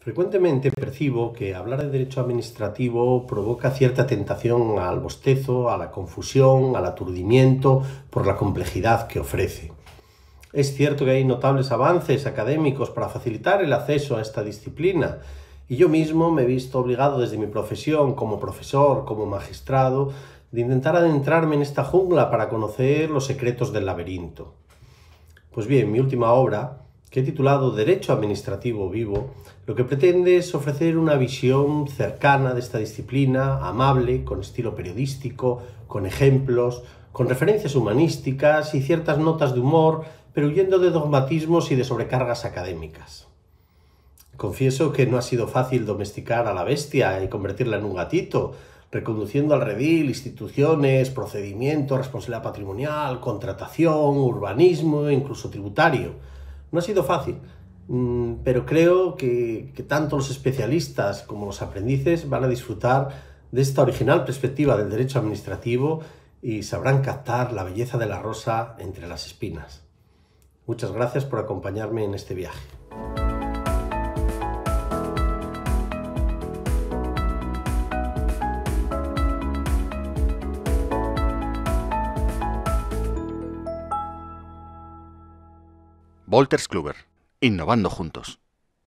Frecuentemente percibo que hablar de derecho administrativo provoca cierta tentación al bostezo, a la confusión, al aturdimiento por la complejidad que ofrece. Es cierto que hay notables avances académicos para facilitar el acceso a esta disciplina, y yo mismo me he visto obligado desde mi profesión como profesor, como magistrado, de intentar adentrarme en esta jungla para conocer los secretos del laberinto. Pues bien, mi última obra, que he titulado Derecho Administrativo Vivo, lo que pretende es ofrecer una visión cercana de esta disciplina, amable, con estilo periodístico, con ejemplos, con referencias humanísticas y ciertas notas de humor, pero huyendo de dogmatismos y de sobrecargas académicas. Confieso que no ha sido fácil domesticar a la bestia y convertirla en un gatito, reconduciendo al redil instituciones, procedimientos, responsabilidad patrimonial, contratación, urbanismo e incluso tributario. No ha sido fácil, pero creo que tanto los especialistas como los aprendices van a disfrutar de esta original perspectiva del derecho administrativo y sabrán captar la belleza de la rosa entre las espinas. Muchas gracias por acompañarme en este viaje. Wolters Kluwer, innovando juntos.